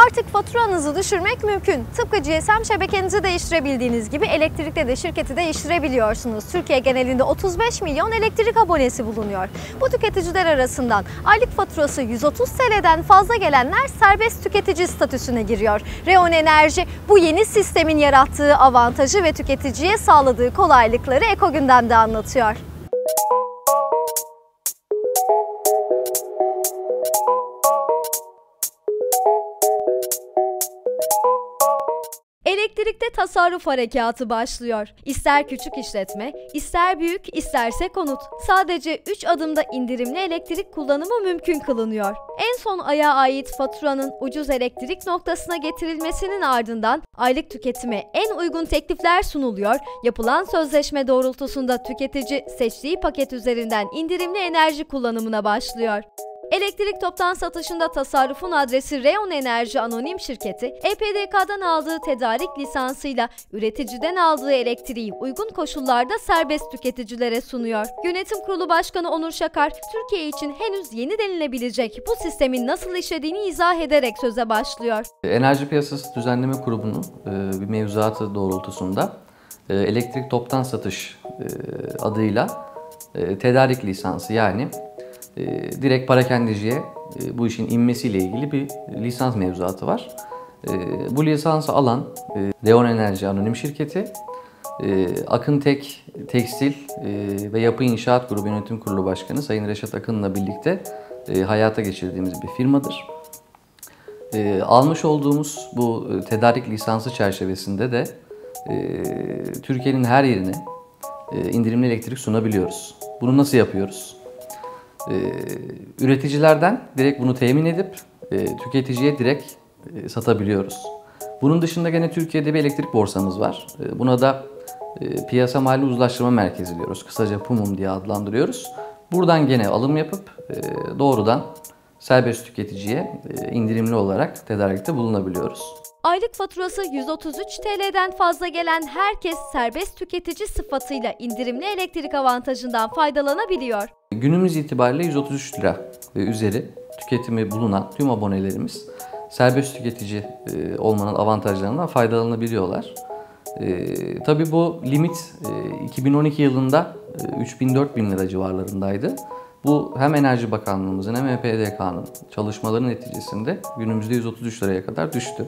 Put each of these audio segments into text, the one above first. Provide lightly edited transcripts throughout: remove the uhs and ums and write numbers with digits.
Artık faturanızı düşürmek mümkün. Tıpkı GSM şebekenizi değiştirebildiğiniz gibi elektrikte de şirketi değiştirebiliyorsunuz. Türkiye genelinde 35 milyon elektrik abonesi bulunuyor. Bu tüketiciler arasından aylık faturası 130 TL'den fazla gelenler serbest tüketici statüsüne giriyor. Reon Enerji bu yeni sistemin yarattığı avantajı ve tüketiciye sağladığı kolaylıkları Eko Gündem'de anlatıyor. Elektrikte tasarruf harekatı başlıyor. İster küçük işletme, ister büyük, isterse konut. Sadece 3 adımda indirimli elektrik kullanımı mümkün kılınıyor. En son aya ait faturanın ucuz elektrik noktasına getirilmesinin ardından aylık tüketime en uygun teklifler sunuluyor. Yapılan sözleşme doğrultusunda tüketici seçtiği paket üzerinden indirimli enerji kullanımına başlıyor. Elektrik toptan satışında tasarrufun adresi Reon Enerji Anonim Şirketi, EPDK'dan aldığı tedarik lisansıyla üreticiden aldığı elektriği uygun koşullarda serbest tüketicilere sunuyor. Yönetim Kurulu Başkanı Onur Şakar, Türkiye için henüz yeni denilebilecek bu sistemin nasıl işlediğini izah ederek söze başlıyor. Enerji Piyasası Düzenleme Kurulu'nun bir mevzuatı doğrultusunda elektrik toptan satış adıyla tedarik lisansı, yani direkt parakendeciye bu işin inmesiyle ilgili bir lisans mevzuatı var. Bu lisansı alan Reon Enerji Anonim Şirketi, Akıntek Tekstil ve Yapı İnşaat Grubu Yönetim Kurulu Başkanı Sayın Reşat Akın'la birlikte hayata geçirdiğimiz bir firmadır. Almış olduğumuz bu tedarik lisansı çerçevesinde de Türkiye'nin her yerine indirimli elektrik sunabiliyoruz. Bunu nasıl yapıyoruz? Üreticilerden direkt bunu temin edip tüketiciye direkt satabiliyoruz. Bunun dışında gene Türkiye'de bir elektrik borsamız var. Buna da Piyasa Mali Uzlaştırma Merkezi diyoruz. Kısaca PUMUM diye adlandırıyoruz. Buradan gene alım yapıp doğrudan serbest tüketiciye indirimli olarak tedarikte bulunabiliyoruz. Aylık faturası 133 TL'den fazla gelen herkes serbest tüketici sıfatıyla indirimli elektrik avantajından faydalanabiliyor. Günümüz itibariyle 133 lira ve üzeri tüketimi bulunan tüm abonelerimiz serbest tüketici olmanın avantajlarından faydalanabiliyorlar. Tabii bu limit 2012 yılında 3000-4000 lira civarlarındaydı. Bu hem Enerji Bakanlığımızın hem EPDK'nın çalışmaları neticesinde günümüzde 133 liraya kadar düştü.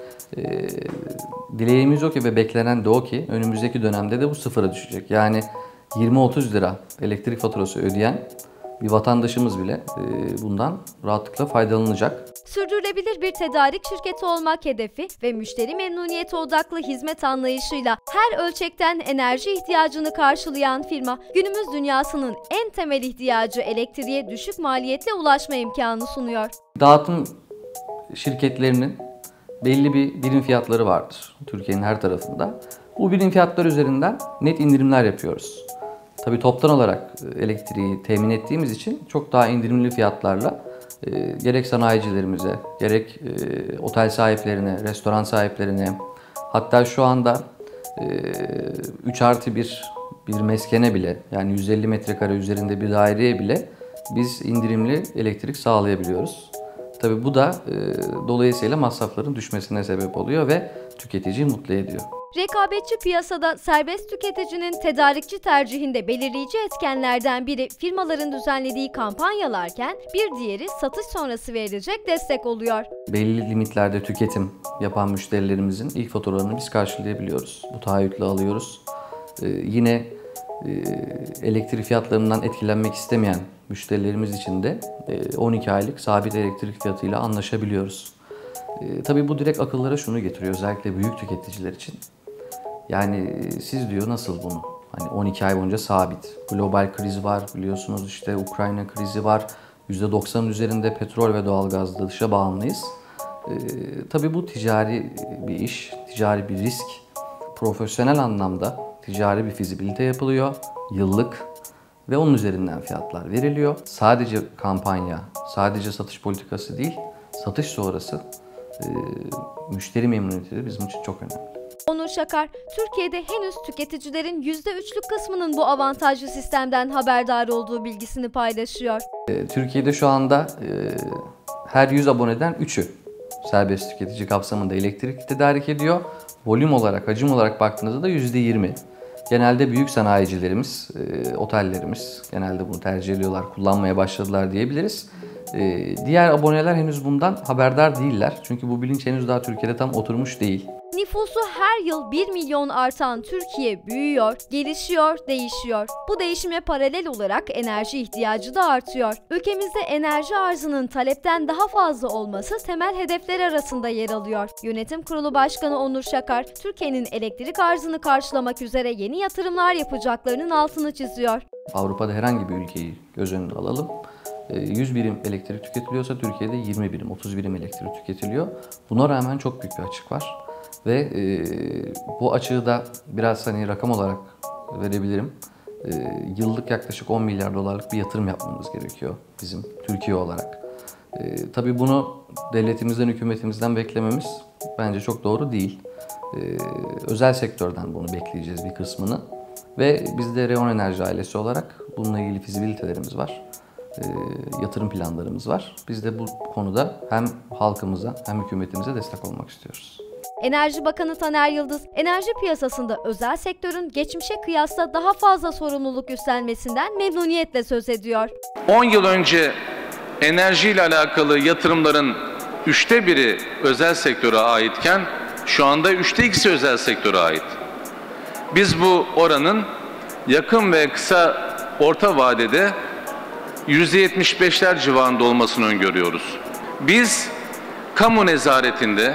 Dileğimiz o ki ve beklenen de o ki önümüzdeki dönemde de bu sıfıra düşecek. Yani 20-30 lira elektrik faturası ödeyen bir vatandaşımız bile bundan rahatlıkla faydalanacak. Sürdürülebilir bir tedarik şirketi olmak hedefi ve müşteri memnuniyeti odaklı hizmet anlayışıyla her ölçekten enerji ihtiyacını karşılayan firma, günümüz dünyasının en temel ihtiyacı elektriğe düşük maliyetle ulaşma imkanı sunuyor. Dağıtım şirketlerinin belli bir birim fiyatları vardır Türkiye'nin her tarafında. Bu birim fiyatlar üzerinden net indirimler yapıyoruz. Tabii toptan olarak elektriği temin ettiğimiz için çok daha indirimli fiyatlarla gerek sanayicilerimize, gerek otel sahiplerine, restoran sahiplerine, hatta şu anda 3+1 bir meskene bile, yani 150 metrekare üzerinde bir daireye bile biz indirimli elektrik sağlayabiliyoruz. Tabii bu da dolayısıyla masrafların düşmesine sebep oluyor ve tüketiciyi mutlu ediyor. Rekabetçi piyasada serbest tüketicinin tedarikçi tercihinde belirleyici etkenlerden biri firmaların düzenlediği kampanyalarken bir diğeri satış sonrası verilecek destek oluyor. Belli limitlerde tüketim yapan müşterilerimizin ilk faturalarını biz karşılayabiliyoruz. Bu taahhütle alıyoruz. Yine elektrik fiyatlarından etkilenmek istemeyen müşterilerimiz için de 12 aylık sabit elektrik fiyatıyla anlaşabiliyoruz. Tabii bu direkt akıllara şunu getiriyor, özellikle büyük tüketiciler için. Yani siz diyor nasıl bunu? Hani 12 ay boyunca sabit. Global kriz var biliyorsunuz, işte Ukrayna krizi var. %90'ın üzerinde petrol ve doğalgazda dışa bağımlıyız. Tabii bu ticari bir iş, ticari bir risk. Profesyonel anlamda ticari bir fizibilite yapılıyor, yıllık ve onun üzerinden fiyatlar veriliyor. Sadece kampanya, sadece satış politikası değil, satış sonrası müşteri memnuniyeti de bizim için çok önemli. Onur Şakar, Türkiye'de henüz tüketicilerin %3'lük kısmının bu avantajlı sistemden haberdar olduğu bilgisini paylaşıyor. Türkiye'de şu anda her 100 aboneden 3'ü serbest tüketici kapsamında elektrik tedarik ediyor. Volüm olarak, hacim olarak baktığınızda da %20. Genelde büyük sanayicilerimiz, otellerimiz genelde bunu tercih ediyorlar, kullanmaya başladılar diyebiliriz. Diğer aboneler henüz bundan haberdar değiller. Çünkü bu bilinç henüz daha Türkiye'de tam oturmuş değil. Nüfusu her yıl 1 milyon artan Türkiye büyüyor, gelişiyor, değişiyor. Bu değişime paralel olarak enerji ihtiyacı da artıyor. Ülkemizde enerji arzının talepten daha fazla olması temel hedefler arasında yer alıyor. Yönetim Kurulu Başkanı Onur Şakar, Türkiye'nin elektrik arzını karşılamak üzere yeni yatırımlar yapacaklarının altını çiziyor. Avrupa'da herhangi bir ülkeyi göz önüne alalım. 100 birim elektrik tüketiliyorsa Türkiye'de 20 birim, 30 birim elektrik tüketiliyor. Buna rağmen çok büyük bir açık var. Ve bu açığı da biraz rakam olarak verebilirim. Yıllık yaklaşık 10 milyar dolarlık bir yatırım yapmamız gerekiyor bizim Türkiye olarak. Tabii bunu devletimizden, hükümetimizden beklememiz bence çok doğru değil. Özel sektörden bunu bekleyeceğiz bir kısmını. Ve biz de Reon Enerji ailesi olarak bununla ilgili fizibilitelerimiz var. Yatırım planlarımız var. Biz de bu konuda hem halkımıza hem hükümetimize destek olmak istiyoruz. Enerji Bakanı Taner Yıldız, enerji piyasasında özel sektörün geçmişe kıyasla daha fazla sorumluluk üstlenmesinden memnuniyetle söz ediyor. 10 yıl önce enerjiyle alakalı yatırımların 1/3'ü özel sektöre aitken şu anda 2/3'ü özel sektöre ait. Biz bu oranın yakın ve kısa orta vadede %75'ler civarında olmasını öngörüyoruz. Biz kamu nezaretinde,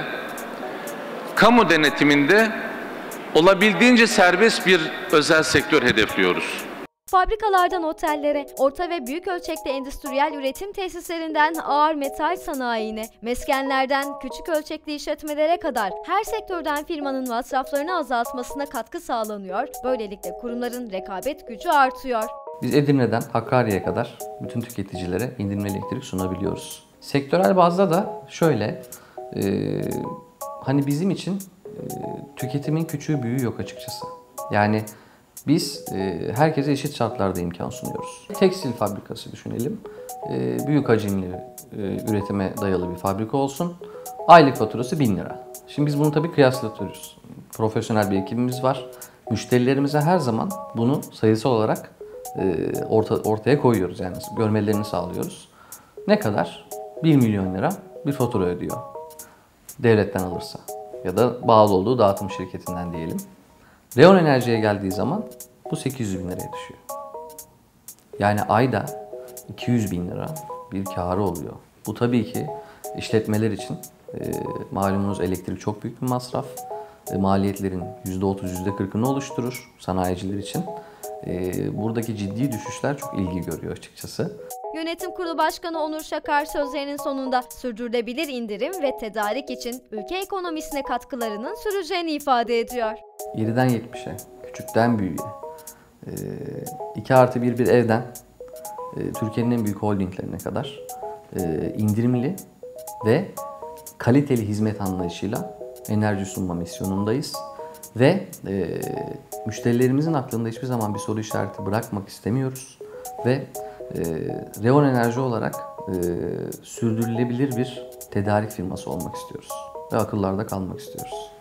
kamu denetiminde olabildiğince serbest bir özel sektör hedefliyoruz. Fabrikalardan otellere, orta ve büyük ölçekli endüstriyel üretim tesislerinden ağır metal sanayine, meskenlerden küçük ölçekli işletmelere kadar her sektörden firmanın masraflarını azaltmasına katkı sağlanıyor. Böylelikle kurumların rekabet gücü artıyor. Biz Edirne'den Hakkari'ye kadar bütün tüketicilere indirimli elektrik sunabiliyoruz. Sektörel bazda da şöyle, bizim için tüketimin küçüğü büyüğü yok açıkçası. Yani biz herkese eşit şartlarda imkan sunuyoruz. Tekstil fabrikası düşünelim. Büyük hacimli üretime dayalı bir fabrika olsun. Aylık faturası 1000 lira. Şimdi biz bunu tabii kıyaslatıyoruz. Profesyonel bir ekibimiz var. Müşterilerimize her zaman bunu sayısal olarak ortaya koyuyoruz. Yani görmelerini sağlıyoruz. Ne kadar? 1 milyon lira bir fatura ödüyor. Devletten alırsa ya da bağlı olduğu dağıtım şirketinden diyelim. Reon Enerji'ye geldiği zaman bu 800 bin liraya düşüyor. Yani ayda 200 bin lira bir kârı oluyor. Bu tabii ki işletmeler için malumunuz elektrik çok büyük bir masraf. Maliyetlerin %30, %40'ını oluşturur sanayiciler için. Buradaki ciddi düşüşler çok ilgi görüyor açıkçası. Yönetim Kurulu Başkanı Onur Şakar sözlerinin sonunda sürdürülebilir indirim ve tedarik için ülke ekonomisine katkılarının süreceğini ifade ediyor. 7'den 70'e, küçükten büyüğe, 2+1 bir evden Türkiye'nin en büyük holdinglerine kadar indirimli ve kaliteli hizmet anlayışıyla enerji sunma misyonundayız. Ve müşterilerimizin aklında hiçbir zaman bir soru işareti bırakmak istemiyoruz. Ve Reon Enerji olarak sürdürülebilir bir tedarik firması olmak istiyoruz. Ve akıllarda kalmak istiyoruz.